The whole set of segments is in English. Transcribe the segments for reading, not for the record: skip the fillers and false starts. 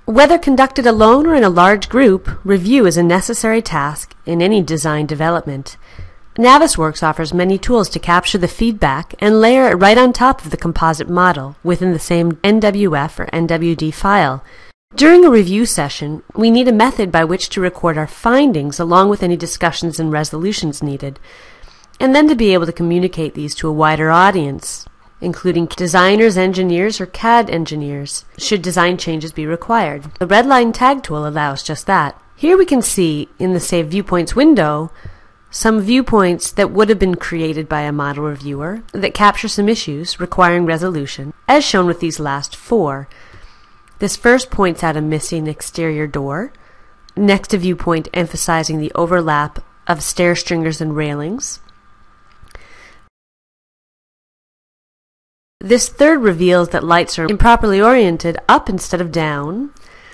Whether conducted alone or in a large group, review is a necessary task in any design development. Navisworks offers many tools to capture the feedback and layer it right on top of the composite model within the same NWF or NWD file. During a review session, we need a method by which to record our findings along with any discussions and resolutions needed, and then to be able to communicate these to a wider audience, including designers, engineers, or CAD engineers, should design changes be required. The Redline Tag tool allows just that. Here we can see, in the Save Viewpoints window, some viewpoints that would have been created by a model reviewer that capture some issues requiring resolution, as shown with these last four. This first points out a missing exterior door. Next, a viewpoint emphasizing the overlap of stair stringers and railings. This third reveals that lights are improperly oriented up instead of down.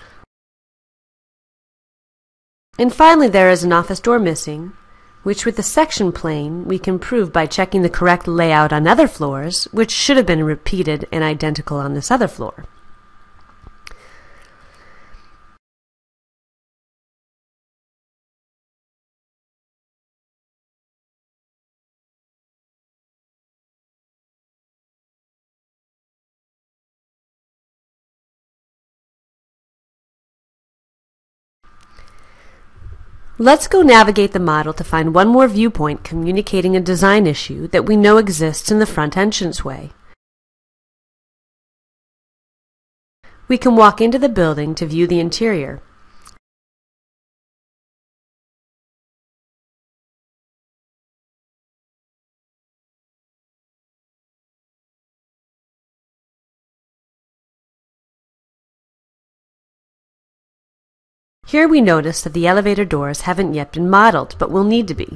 And finally, there is an office door missing, which with the section plane we can prove by checking the correct layout on other floors, which should have been repeated and identical on this other floor. Let's go navigate the model to find one more viewpoint communicating a design issue that we know exists in the front entranceway. We can walk into the building to view the interior. Here we notice that the elevator doors haven't yet been modeled, but will need to be.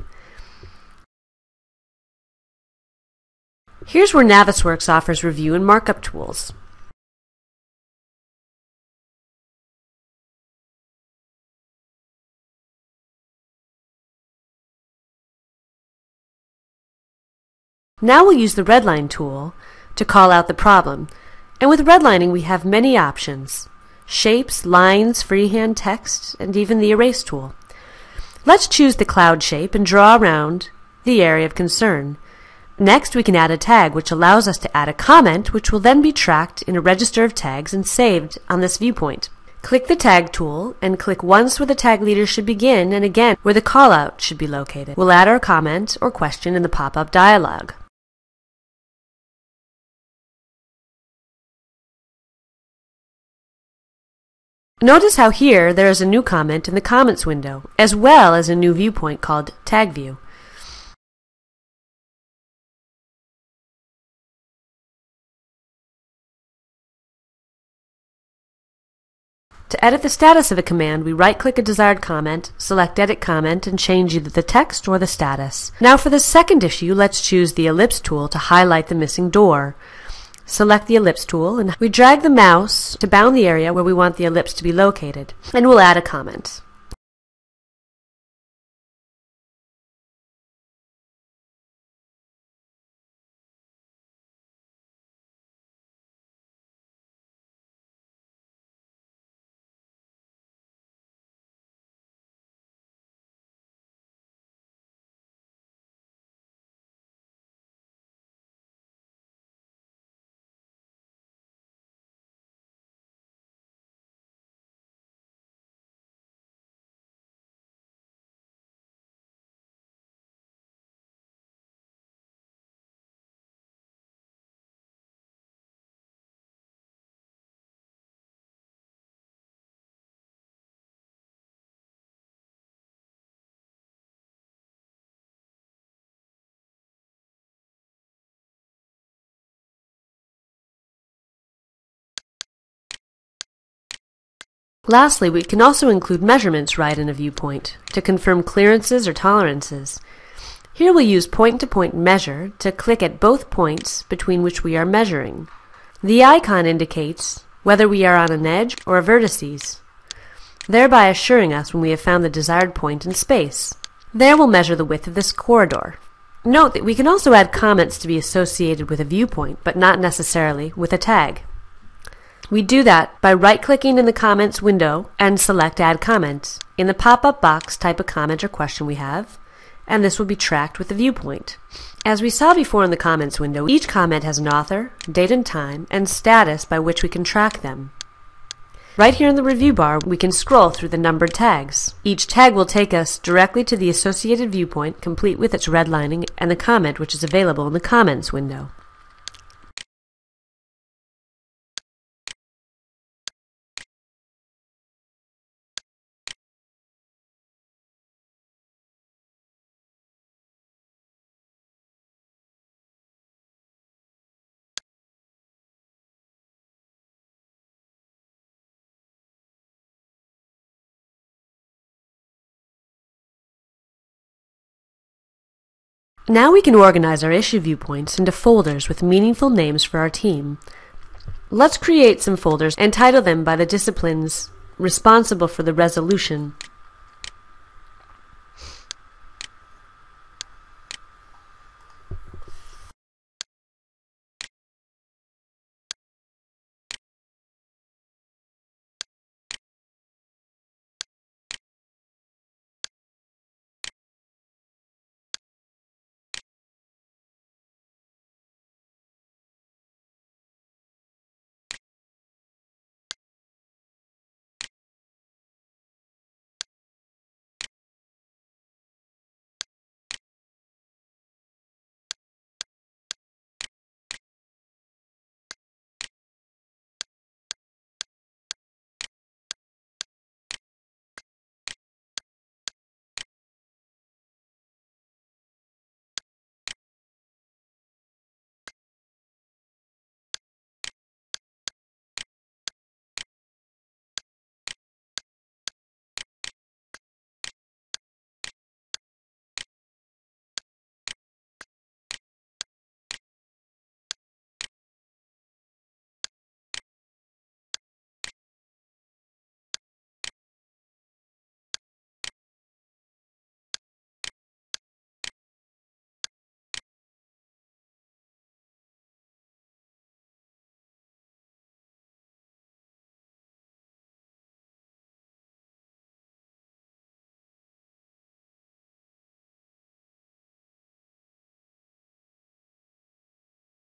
Here's where Navisworks offers review and markup tools. Now we'll use the Redline tool to call out the problem, and with redlining we have many options. Shapes, lines, freehand text, and even the erase tool. Let's choose the cloud shape and draw around the area of concern. Next, we can add a tag, which allows us to add a comment, which will then be tracked in a register of tags and saved on this viewpoint. Click the Tag tool and click once where the tag leader should begin and again where the callout should be located. We'll add our comment or question in the pop-up dialog. Notice how here there is a new comment in the Comments window, as well as a new viewpoint called Tag View. To edit the status of a command, we right-click a desired comment, select Edit Comment, and change either the text or the status. Now for the second issue, let's choose the Ellipse tool to highlight the missing door. Select the Ellipse tool, and we drag the mouse to bound the area where we want the ellipse to be located, and we'll add a comment. Lastly, we can also include measurements right in a viewpoint to confirm clearances or tolerances. Here we'll use point-to-point measure to click at both points between which we are measuring. The icon indicates whether we are on an edge or a vertices, thereby assuring us when we have found the desired point in space. There we'll measure the width of this corridor. Note that we can also add comments to be associated with a viewpoint, but not necessarily with a tag. We do that by right-clicking in the Comments window and select Add Comment. In the pop-up box, type a comment or question we have, and this will be tracked with the viewpoint. As we saw before in the Comments window, each comment has an author, date and time, and status by which we can track them. Right here in the review bar, we can scroll through the numbered tags. Each tag will take us directly to the associated viewpoint, complete with its redlining and the comment which is available in the Comments window. Now we can organize our issue viewpoints into folders with meaningful names for our team. Let's create some folders and title them by the disciplines responsible for the resolution